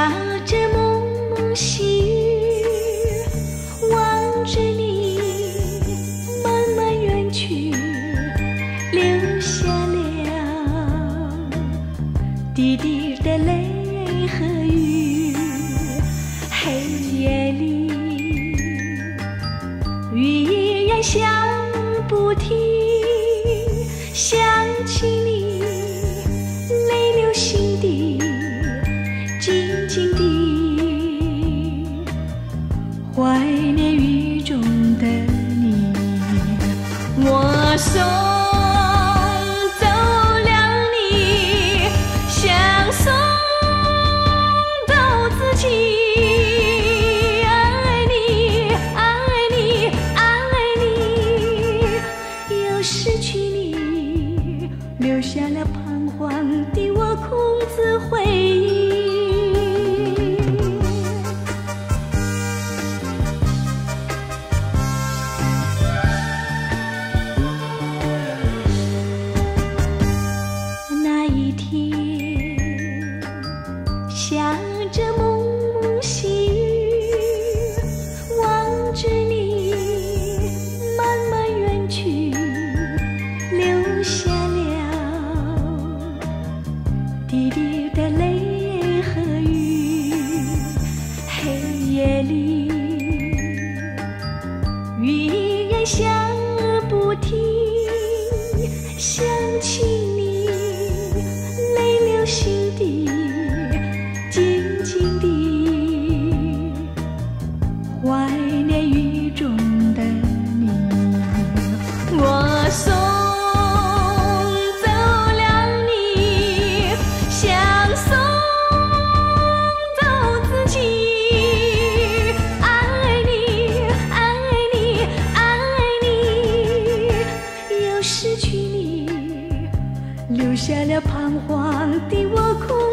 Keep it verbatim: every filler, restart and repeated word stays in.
下着蒙蒙细雨，望着你慢慢远去，留下了滴滴的泪和雨。黑夜里语言响不停，想起你泪流心底，静静地怀念雨中的你。我送走了你，像送走自己。爱你爱你爱你，又失去你，留下了彷徨的我空自回忆。那一天下着蒙蒙细雨，望着你慢慢远去，留下了滴滴的泪和雨。黑夜里语言响不停，想起你泪流心底，静静地怀念雨中的你。我送走了你，像送走自己。爱你爱你爱你，又失去你，留下了彷徨的我空